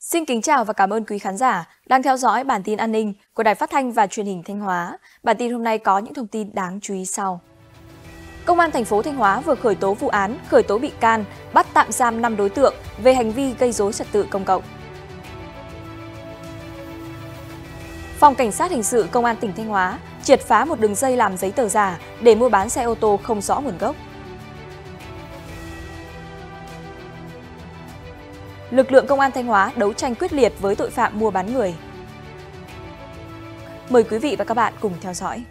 Xin kính chào và cảm ơn quý khán giả đang theo dõi bản tin an ninh của Đài Phát thanh và Truyền hình Thanh Hóa. Bản tin hôm nay có những thông tin đáng chú ý sau. Công an thành phố Thanh Hóa vừa khởi tố vụ án, khởi tố bị can, bắt tạm giam 5 đối tượng về hành vi gây rối trật tự công cộng. Phòng Cảnh sát Hình sự Công an tỉnh Thanh Hóa triệt phá một đường dây làm giấy tờ giả để mua bán xe ô tô không rõ nguồn gốc. Lực lượng Công an Thanh Hóa đấu tranh quyết liệt với tội phạm mua bán người. Mời quý vị và các bạn cùng theo dõi.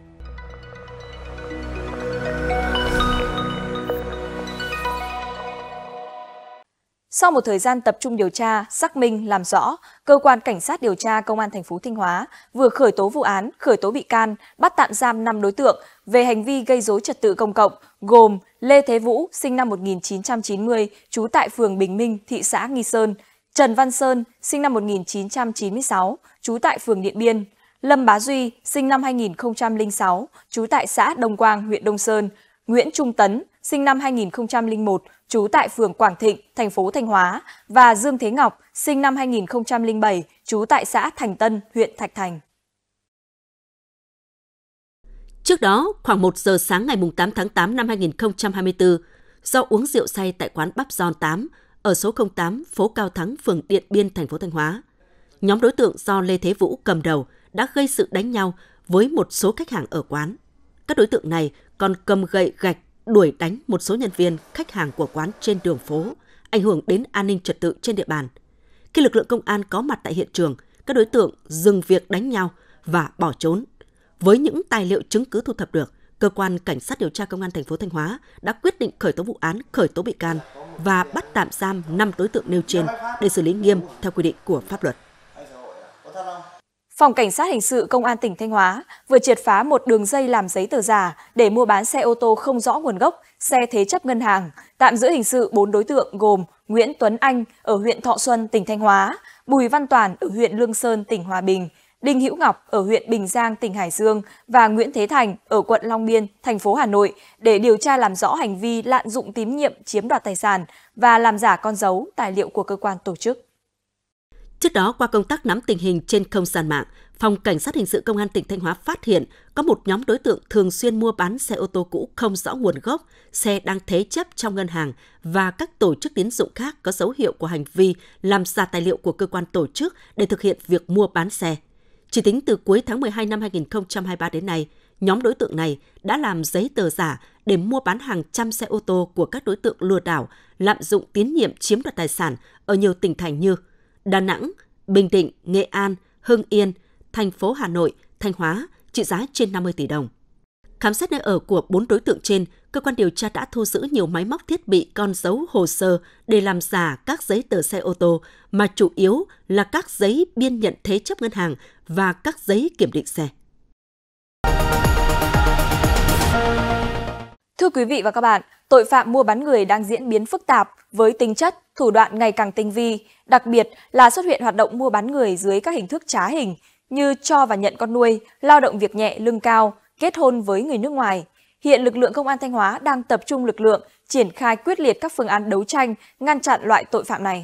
Sau một thời gian tập trung điều tra, xác minh, làm rõ, Cơ quan Cảnh sát điều tra Công an thành phố Thanh Hóa vừa khởi tố vụ án, khởi tố bị can, bắt tạm giam 5 đối tượng về hành vi gây rối trật tự công cộng, gồm Lê Thế Vũ, sinh năm 1990, trú tại phường Bình Minh, thị xã Nghi Sơn, Trần Văn Sơn, sinh năm 1996, trú tại phường Điện Biên, Lâm Bá Duy, sinh năm 2006, trú tại xã Đông Quang, huyện Đông Sơn, Nguyễn Trung Tấn, sinh năm 2001, trú tại phường Quảng Thịnh, thành phố Thanh Hóa và Dương Thế Ngọc, sinh năm 2007, trú tại xã Thành Tân, huyện Thạch Thành. Trước đó, khoảng 1 giờ sáng ngày 8 tháng 8 năm 2024, do uống rượu say tại quán Bắp Giòn 8 ở số 08 phố Cao Thắng, phường Điện Biên, thành phố Thanh Hóa, nhóm đối tượng do Lê Thế Vũ cầm đầu đã gây sự đánh nhau với một số khách hàng ở quán. Các đối tượng này còn cầm gậy gạch đuổi đánh một số nhân viên, khách hàng của quán trên đường phố, ảnh hưởng đến an ninh trật tự trên địa bàn. Khi lực lượng công an có mặt tại hiện trường, các đối tượng dừng việc đánh nhau và bỏ trốn. Với những tài liệu chứng cứ thu thập được, Cơ quan Cảnh sát điều tra Công an thành phố Thanh Hóa đã quyết định khởi tố vụ án, khởi tố bị can và bắt tạm giam 5 đối tượng nêu trên để xử lý nghiêm theo quy định của pháp luật. Phòng Cảnh sát Hình sự Công an tỉnh Thanh Hóa vừa triệt phá một đường dây làm giấy tờ giả để mua bán xe ô tô không rõ nguồn gốc, xe thế chấp ngân hàng, tạm giữ hình sự 4 đối tượng gồm Nguyễn Tuấn Anh ở huyện Thọ Xuân, tỉnh Thanh Hóa, Bùi Văn Toàn ở huyện Lương Sơn, tỉnh Hòa Bình, Đinh Hữu Ngọc ở huyện Bình Giang, tỉnh Hải Dương và Nguyễn Thế Thành ở quận Long Biên, thành phố Hà Nội để điều tra làm rõ hành vi lạm dụng tín nhiệm chiếm đoạt tài sản và làm giả con dấu, tài liệu của cơ quan tổ chức. Trước đó, qua công tác nắm tình hình trên không gian mạng, Phòng Cảnh sát Hình sự Công an tỉnh Thanh Hóa phát hiện có một nhóm đối tượng thường xuyên mua bán xe ô tô cũ không rõ nguồn gốc, xe đang thế chấp trong ngân hàng và các tổ chức tín dụng khác có dấu hiệu của hành vi làm giả tài liệu của cơ quan tổ chức để thực hiện việc mua bán xe. Chỉ tính từ cuối tháng 12 năm 2023 đến nay, nhóm đối tượng này đã làm giấy tờ giả để mua bán hàng trăm xe ô tô của các đối tượng lừa đảo, lạm dụng tín nhiệm chiếm đoạt tài sản ở nhiều tỉnh thành như Đà Nẵng, Bình Định, Nghệ An, Hưng Yên, thành phố Hà Nội, Thanh Hóa, trị giá trên 50 tỷ đồng. Khám xét nơi ở của 4 đối tượng trên, cơ quan điều tra đã thu giữ nhiều máy móc thiết bị, con dấu, hồ sơ để làm giả các giấy tờ xe ô tô, mà chủ yếu là các giấy biên nhận thế chấp ngân hàng và các giấy kiểm định xe. Thưa quý vị và các bạn, tội phạm mua bán người đang diễn biến phức tạp với tính chất, thủ đoạn ngày càng tinh vi, đặc biệt là xuất hiện hoạt động mua bán người dưới các hình thức trá hình như cho và nhận con nuôi, lao động việc nhẹ lương cao, kết hôn với người nước ngoài. Hiện lực lượng Công an Thanh Hóa đang tập trung lực lượng triển khai quyết liệt các phương án đấu tranh, ngăn chặn loại tội phạm này.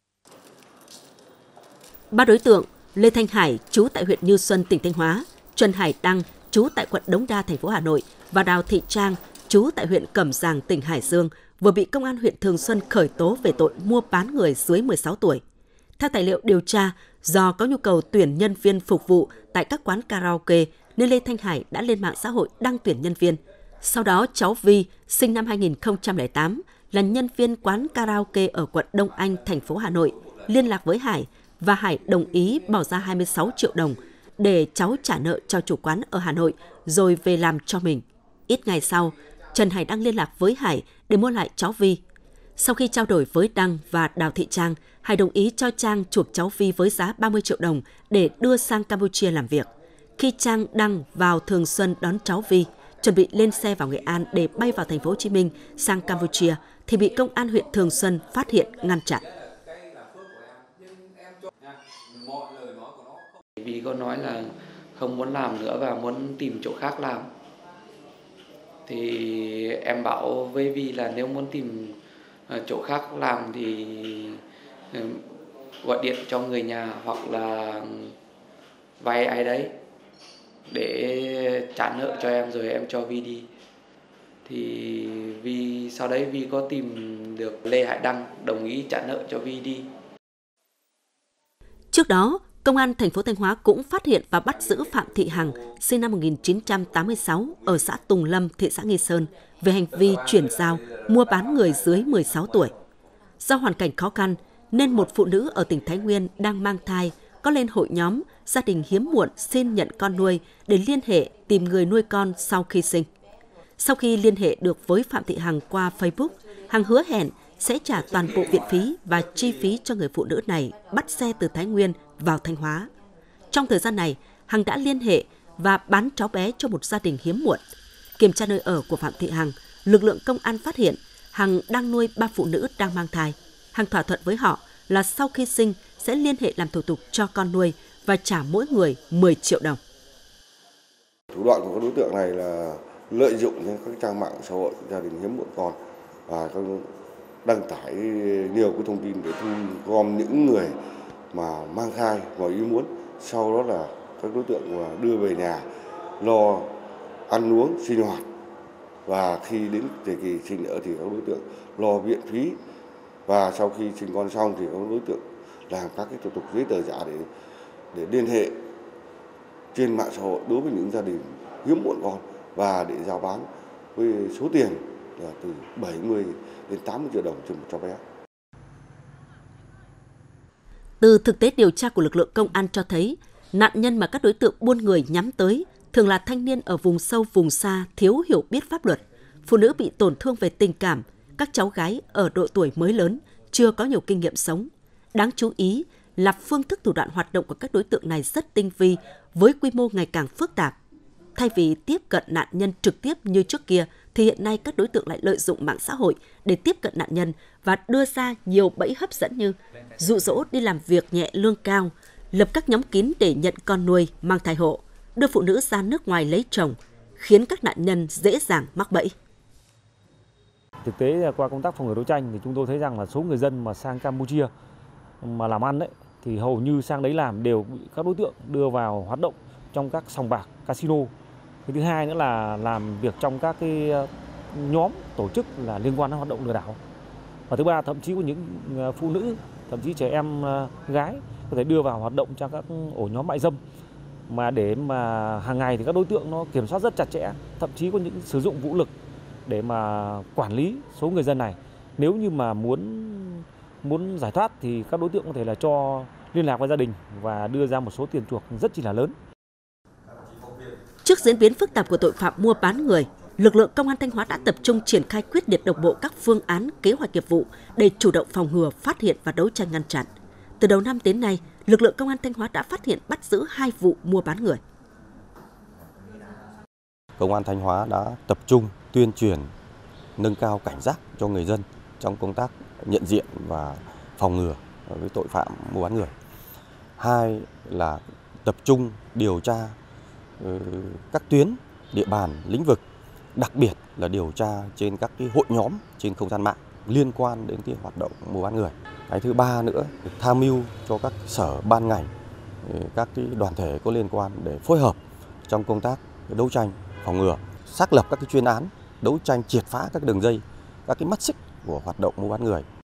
3 đối tượng Lê Thanh Hải, trú tại huyện Như Xuân, tỉnh Thanh Hóa, Trần Hải Đăng, trú tại quận Đống Đa, thành phố Hà Nội và Đào Thị Trang, trú tại huyện Cẩm Giàng, tỉnh Hải Dương vừa bị Công an huyện Thường Xuân khởi tố về tội mua bán người dưới 16 tuổi. Theo tài liệu điều tra, do có nhu cầu tuyển nhân viên phục vụ tại các quán karaoke nên Lê Thanh Hải đã lên mạng xã hội đăng tuyển nhân viên. Sau đó cháu Vi, sinh năm 2008, là nhân viên quán karaoke ở quận Đông Anh, thành phố Hà Nội, liên lạc với Hải và Hải đồng ý bỏ ra 26 triệu đồng để cháu trả nợ cho chủ quán ở Hà Nội rồi về làm cho mình. Ít ngày sau, Trần Hải Đăng liên lạc với Hải để mua lại cháu Vi. Sau khi trao đổi với Đăng và Đào Thị Trang, Hải đồng ý cho Trang chuộc cháu Vi với giá 30 triệu đồng để đưa sang Campuchia làm việc. Khi Trang Đăng vào Thường Xuân đón cháu Vi, chuẩn bị lên xe vào Nghệ An để bay vào thành phố Hồ Chí Minh sang Campuchia thì bị công an huyện Thường Xuân phát hiện ngăn chặn. Vi có nói là không muốn làm nữa và muốn tìm chỗ khác làm. Thì em bảo với Vi là nếu muốn tìm chỗ khác làm thì gọi điện cho người nhà hoặc là vay ai đấy để trả nợ cho em rồi em cho Vi đi. Thì sau đấy Vi có tìm được Lê Hải Đăng đồng ý trả nợ cho Vi đi. Trước đó, Công an thành phố Thanh Hóa cũng phát hiện và bắt giữ Phạm Thị Hằng, sinh năm 1986, ở xã Tùng Lâm, thị xã Nghi Sơn, về hành vi chuyển giao, mua bán người dưới 16 tuổi. Do hoàn cảnh khó khăn, nên một phụ nữ ở tỉnh Thái Nguyên đang mang thai có lên hội nhóm gia đình hiếm muộn xin nhận con nuôi để liên hệ tìm người nuôi con sau khi sinh. Sau khi liên hệ được với Phạm Thị Hằng qua Facebook, Hằng hứa hẹn sẽ trả toàn bộ viện phí và chi phí cho người phụ nữ này bắt xe từ Thái Nguyên vào Thanh Hóa. Trong thời gian này, Hằng đã liên hệ và bán cháu bé cho một gia đình hiếm muộn. Kiểm tra nơi ở của Phạm Thị Hằng, lực lượng công an phát hiện Hằng đang nuôi 3 phụ nữ đang mang thai. Hằng thỏa thuận với họ là sau khi sinh sẽ liên hệ làm thủ tục cho con nuôi và trả mỗi người 10 triệu đồng. Thủ đoạn của các đối tượng này là lợi dụng những các trang mạng xã hội gia đình hiếm muộn con và đăng tải nhiều cái thông tin để thu gom những người mà mang thai ngoài ý muốn. Sau đó là các đối tượng đưa về nhà lo ăn uống sinh hoạt, và khi đến thời kỳ sinh nở thì các đối tượng lo viện phí, và sau khi sinh con xong thì các đối tượng làm các cái thủ tục giấy tờ giả để liên hệ trên mạng xã hội đối với những gia đình hiếm muộn con và để giao bán với số tiền là từ 70 đến 80 triệu đồng trên một cháu bé. Từ thực tế điều tra của lực lượng công an cho thấy, nạn nhân mà các đối tượng buôn người nhắm tới thường là thanh niên ở vùng sâu, vùng xa, thiếu hiểu biết pháp luật, phụ nữ bị tổn thương về tình cảm, các cháu gái ở độ tuổi mới lớn, chưa có nhiều kinh nghiệm sống. Đáng chú ý là phương thức thủ đoạn hoạt động của các đối tượng này rất tinh vi, với quy mô ngày càng phức tạp. Thay vì tiếp cận nạn nhân trực tiếp như trước kia, thì hiện nay các đối tượng lại lợi dụng mạng xã hội để tiếp cận nạn nhân và đưa ra nhiều bẫy hấp dẫn như dụ dỗ đi làm việc nhẹ lương cao, lập các nhóm kín để nhận con nuôi, mang thai hộ, đưa phụ nữ ra nước ngoài lấy chồng, khiến các nạn nhân dễ dàng mắc bẫy. Thực tế qua công tác phòng ngừa đấu tranh thì chúng tôi thấy rằng là số người dân mà sang Campuchia mà làm ăn đấy thì hầu như sang đấy làm đều bị các đối tượng đưa vào hoạt động trong các sòng bạc, casino. Cái thứ hai nữa là làm việc trong các cái nhóm tổ chức là liên quan đến hoạt động lừa đảo. Và thứ ba, thậm chí có những phụ nữ, thậm chí trẻ em gái có thể đưa vào hoạt động trong các ổ nhóm mại dâm, mà để mà hàng ngày thì các đối tượng nó kiểm soát rất chặt chẽ, thậm chí có những sử dụng vũ lực để mà quản lý số người dân này. Nếu như mà muốn giải thoát thì các đối tượng có thể là cho liên lạc với gia đình và đưa ra một số tiền chuộc rất chỉ là lớn. Trước diễn biến phức tạp của tội phạm mua bán người, lực lượng Công an Thanh Hóa đã tập trung triển khai quyết liệt đồng bộ các phương án, kế hoạch nghiệp vụ để chủ động phòng ngừa, phát hiện và đấu tranh ngăn chặn. Từ đầu năm đến nay, lực lượng Công an Thanh Hóa đã phát hiện bắt giữ 2 vụ mua bán người. Công an Thanh Hóa đã tập trung tuyên truyền, nâng cao cảnh giác cho người dân trong công tác nhận diện và phòng ngừa với tội phạm mua bán người. 2 là tập trung điều tra các tuyến, địa bàn, lĩnh vực, đặc biệt là điều tra trên các cái hội nhóm trên không gian mạng liên quan đến cái hoạt động mua bán người. Cái thứ ba nữa, tham mưu cho các sở ban ngành, các cái đoàn thể có liên quan để phối hợp trong công tác đấu tranh, phòng ngừa, xác lập các cái chuyên án, đấu tranh triệt phá các đường dây, các cái mắt xích của hoạt động mua bán người.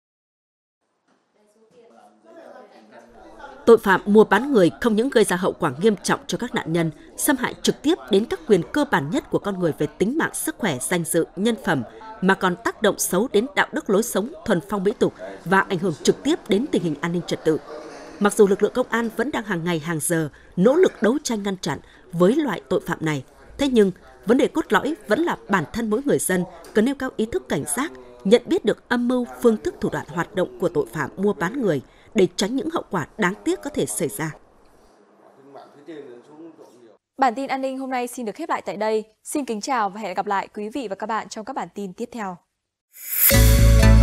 Tội phạm mua bán người không những gây ra hậu quả nghiêm trọng cho các nạn nhân, xâm hại trực tiếp đến các quyền cơ bản nhất của con người về tính mạng, sức khỏe, danh dự, nhân phẩm, mà còn tác động xấu đến đạo đức lối sống, thuần phong mỹ tục và ảnh hưởng trực tiếp đến tình hình an ninh trật tự. Mặc dù lực lượng công an vẫn đang hàng ngày hàng giờ nỗ lực đấu tranh ngăn chặn với loại tội phạm này, thế nhưng vấn đề cốt lõi vẫn là bản thân mỗi người dân cần nêu cao ý thức cảnh giác, nhận biết được âm mưu, phương thức thủ đoạn hoạt động của tội phạm mua bán người để tránh những hậu quả đáng tiếc có thể xảy ra. Bản tin an ninh hôm nay xin được khép lại tại đây. Xin kính chào và hẹn gặp lại quý vị và các bạn trong các bản tin tiếp theo.